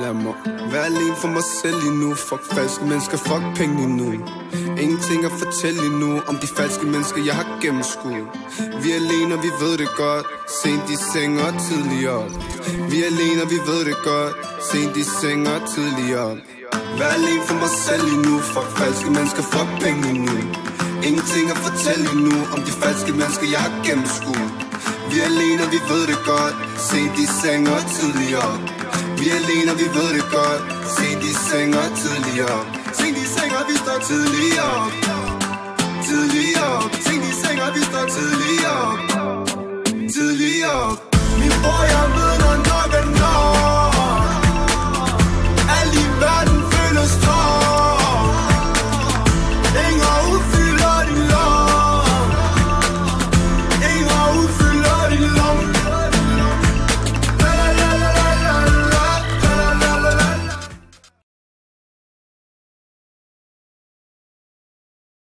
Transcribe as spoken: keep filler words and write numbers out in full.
lad mig være alene for mig selv lige nu. Fuck falske mennesker, fuck penge lige nu. Ingenting at fortælle lige nu om de falske mennesker, jeg har gennemskuet. Vi er alene, og vi ved det godt. Sent i seng og tidligere. Vi er alene, og vi ved det godt. Sent i seng og tidligere. Vær alene for mig selv lige nu. Fuck falske mennesker, fuck penge lige nu. Ingenting at fortælle lige nu om de falske mennesker, jeg har gennemskuet. Vi er alene, og vi ved det godt. Sent i seng og tidligere. Vi er alene, og vi ved det godt. Sent i seng og tidligere. Sent i seng, og vi står tidligere. Tidligere. Sent i seng, og vi står tidligere. Tidligere. Min bror, jeg ved, når